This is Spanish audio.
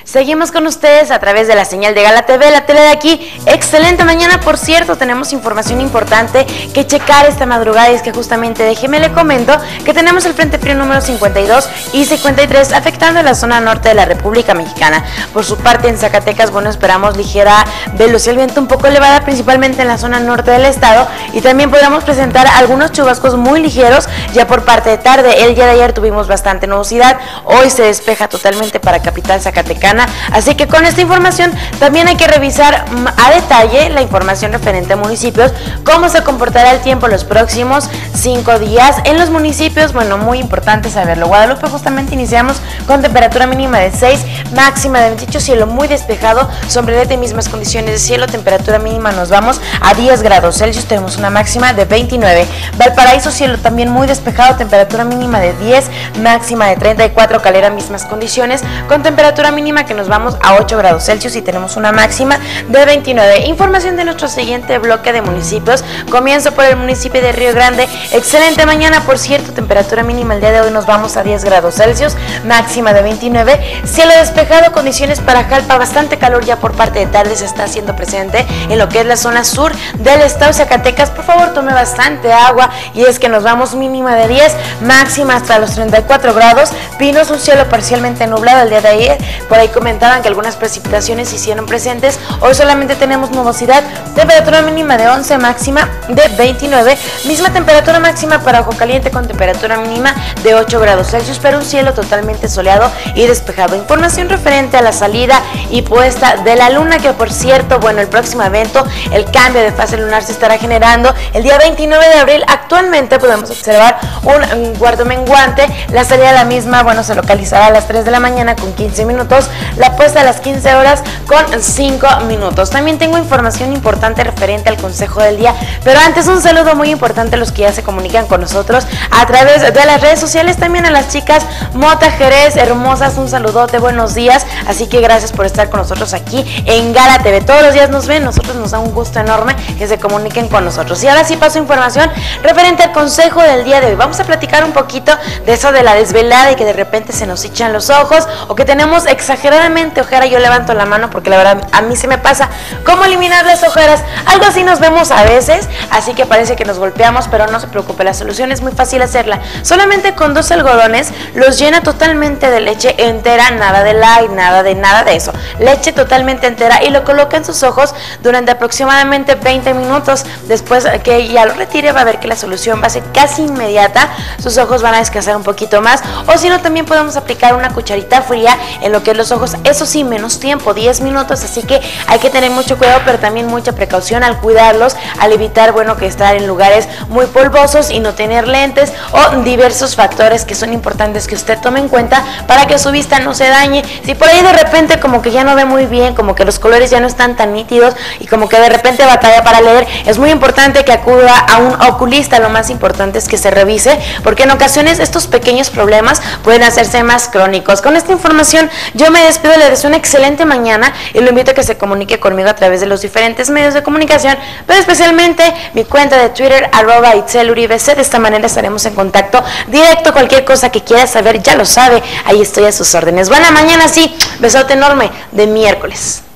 Seguimos con ustedes a través de la señal de Gala TV, la tele de aquí. Excelente mañana, por cierto, tenemos información importante que checar esta madrugada, y es que justamente déjeme le comento que tenemos el Frente Frío número 52 y 53 afectando la zona norte de la República Mexicana. Por su parte, en Zacatecas, bueno, esperamos ligera velocidad del viento un poco elevada, principalmente en la zona norte del estado, y también podremos presentar algunos chubascos muy ligeros ya por parte de tarde. El día de ayer tuvimos bastante nubosidad, hoy se despeja totalmente para capital zacatecana. Así que con esta información también hay que revisar a detalle la información referente a municipios, cómo se comportará el tiempo los próximos 5 días en los municipios. Bueno, muy importante saberlo. Guadalupe justamente iniciamos con temperatura mínima de 6, máxima de 28, cielo muy despejado, sombrerete, mismas condiciones de cielo, temperatura mínima nos vamos a 10 grados Celsius, tenemos una máxima de 29. Valparaíso, cielo también muy despejado, temperatura mínima de 10, máxima de 34, Calera, mismas condiciones, con temperatura mínima que nos vamos a 8 grados Celsius y tenemos una máxima de 29. Información de nuestro siguiente bloque de municipios. Comienzo por el municipio de Río Grande. Excelente mañana, por cierto, temperatura mínima el día de hoy nos vamos a 10 grados Celsius, máxima de 29. Cielo despejado, condiciones para Jalpa, bastante calor ya por parte de tarde se está haciendo presente en lo que es la zona sur del estado de Zacatecas. Por favor, tome bastante agua, y es que nos vamos mínima de 10, máxima hasta los 34 grados. Pinos, un cielo parcialmente nublado el día de ayer, por ahí comentaban que algunas precipitaciones se hicieron presentes. Hoy solamente tenemos nubosidad, temperatura mínima de 11, máxima de 29, misma temperatura máxima para Ojo Caliente con temperatura mínima de 8 grados Celsius, pero un cielo totalmente soleado y despejado. Información referente a la salida y puesta de la luna, que por cierto, bueno, el próximo evento, el cambio de fase lunar se estará generando el día 29 de abril. Actualmente podemos observar un cuarto menguante, la salida de la misma, bueno, se localizará a las 3 de la mañana con 15 minutos, la puesta a las 15 horas con 5 minutos. También tengo información importante referente al consejo del día, pero antes un saludo muy importante a los que ya se comunican con nosotros a través de las redes sociales, también a las chicas Mota Jerez, hermosas, un saludote, buenos días, así que gracias por estar con nosotros aquí en Gala TV. Todos los días nos ven, nosotros nos da un gusto enorme que se comuniquen con nosotros. Y ahora sí paso información referente al consejo del día de hoy. Vamos a platicar un poquito de eso de la desvelada y que de repente se nos hichan los ojos o que tenemos exageradamente ojera. Yo levanto la mano porque la verdad a mí se me pasa. ¿Cómo eliminar las ojeras? Algo así nos vemos a veces, así que parece que nos golpeamos, pero no se preocupe, la solución es muy fácil hacerla. Solamente con 2 algodones los llena totalmente de leche entera, nada de light, nada de eso. Leche totalmente entera, y lo coloca en sus ojos durante aproximadamente 20 minutos. Después que ya lo retire va a ver que la solución va a ser casi inmediata, sus ojos van a descansar un poquito más, o si no también podemos aplicar una cucharita fría en lo que es los ojos, eso sí, menos tiempo, 10 minutos, así que hay que tener mucho cuidado, pero también mucha precaución al cuidarlos, al evitar, bueno, que estar en lugares muy polvosos y no tener lentes, o diversos factores que son importantes que usted tome en cuenta para que su vista no se dañe. Si por ahí de repente como que ya no ve muy bien, como que los colores ya no están tan nítidos y como que de repente batalla para leer, es muy importante que acuda a un oculista. Lo más importante es que se revise, porque en ocasiones estos pequeños problemas pueden hacerse más crónicos. Con esta información yo me despido, le deseo una excelente mañana y lo invito a que se comunique conmigo a través de los diferentes medios de comunicación, pero especialmente mi cuenta de Twitter, @ItzelUribC. De esta manera estaremos en contacto directo. Cualquier cosa que quiera saber, ya lo sabe, ahí estoy a sus órdenes. Buena mañana, sí, besote enorme de miércoles.